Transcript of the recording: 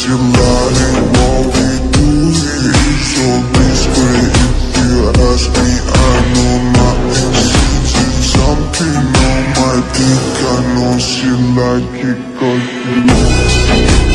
she lying what we do here is so discreet. If you ask me, I know nothing. She's something on my dick, I know she like it 'cause you know.